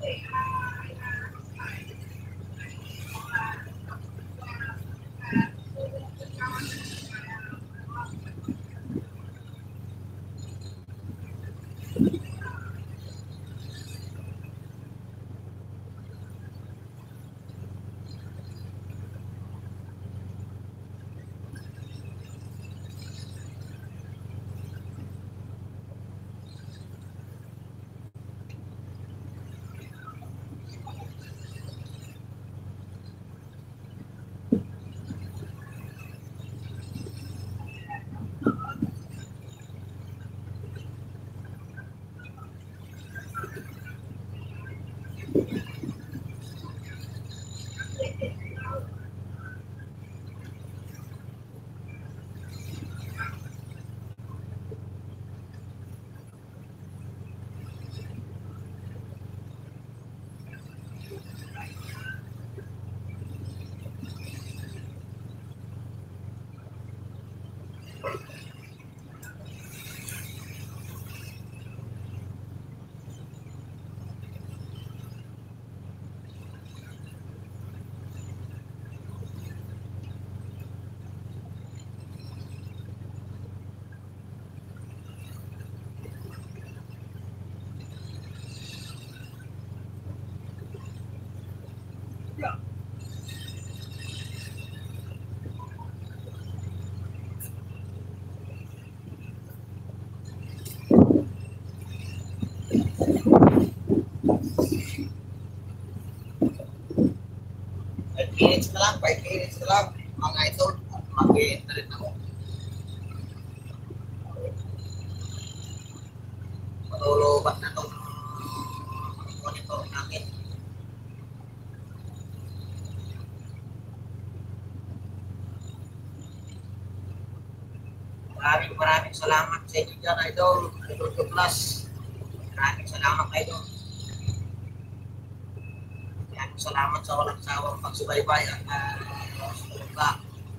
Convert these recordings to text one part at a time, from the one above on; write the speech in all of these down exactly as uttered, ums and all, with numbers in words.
Minutes na lang, five minutes na lang, mga idol, mag-i-end na rin ako. Matulubat na itong monitor namin. Maraming maraming salamat sa inyo dyan, idol. Idol two plus. Maraming salamat, idol. Salamat sa walang sawang pagsubaybay at uh, sumunod.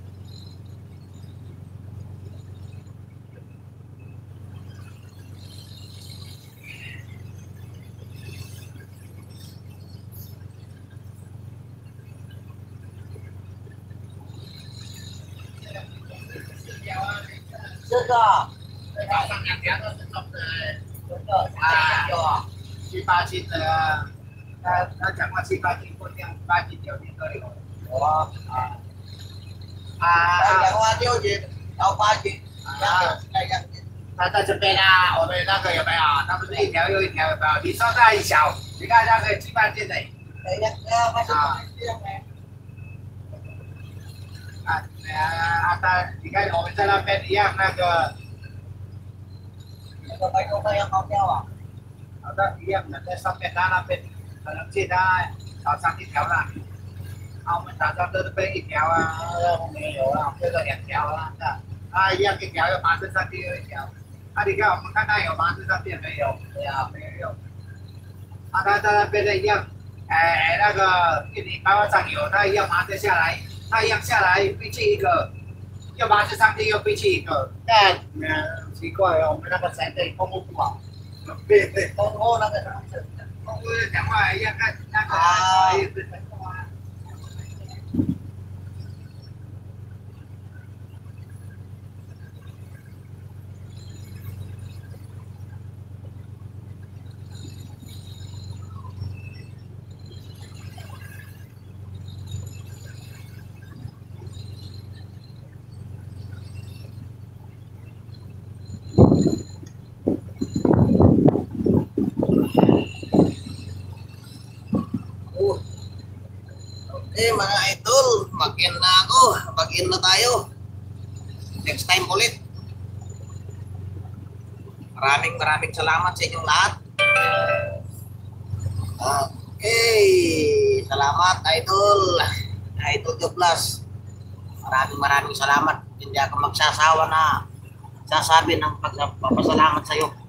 Sudah. Sudah. Si Pasit na Najak masih bagi pun yang bagi dia di Korea. Oh, ah, yang radio je, tahu bagi. Yang yang 他在这边啊，我们那个有没有？他不是一条又一条有没有？你稍大一小，你看那个鸡饭店的。 yang yang masih yang 啊，啊，他你看我们在那边一样那个。 那个白牛那样高调啊？ 好的，一样的，在上面他那边。可能借他早上一条啦，啊，我们早上这边一条啊，后面有啊，这个两条啊，啊，一样一条，又麻子商店有一条，啊，你看我们看看有麻子商店没有？对啊，没有。啊，他在那边的一样，哎，那个给你包上有，他一样麻子下来，他一样下来必去一个，又麻子商店又必去一个，但嗯，奇怪哦，我们那个财政公布不好，对对，公布那个什么。我讲话一样，看那个啊，也是很多啊。 Eh mga idol, mag-in na ako. Mag-in na tayo. Next time ulit. Maraming maraming salamat sa inyong lahat. Okay. Salamat idol. Idol two plus. Maraming maraming salamat. Hindi ako magsasawa na sasabi ng pagpapasalamat sa iyo.